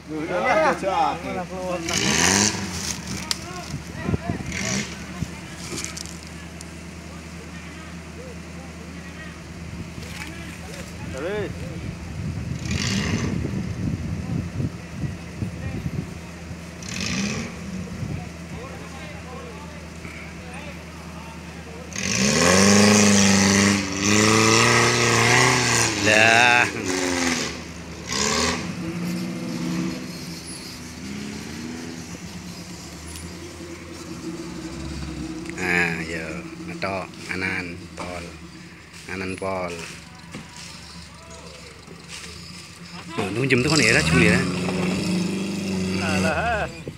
Udah keluar. Terus. Dah. Yo, nato anan pol. Nung jam tu kan era cuma ya. Alah.